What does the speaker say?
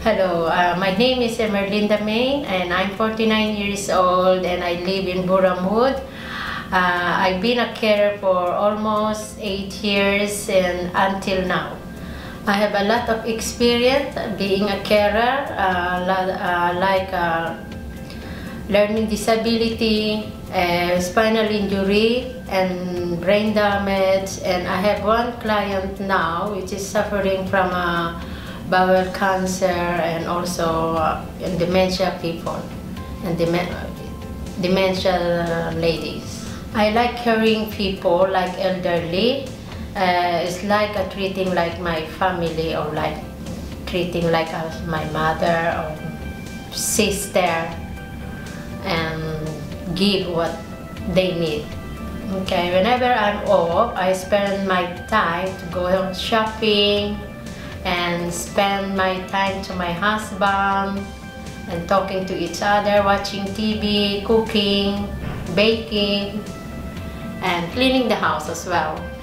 Hello, my name is Emerlinda May and I'm 49 years old and I live in Borehamwood. I've been a carer for almost 8 years and until now. I have a lot of experience being a carer, like learning disability, spinal injury and brain damage, and I have one client now which is suffering from bowel cancer and also dementia people and dementia ladies. I like caring people like elderly. It's like treating like my family or like treating like my mother or sister and give what they need. Okay, whenever I'm off, I spend my time to go shopping and spend my time to my husband and talking to each other, watching TV, cooking, baking, and cleaning the house as well.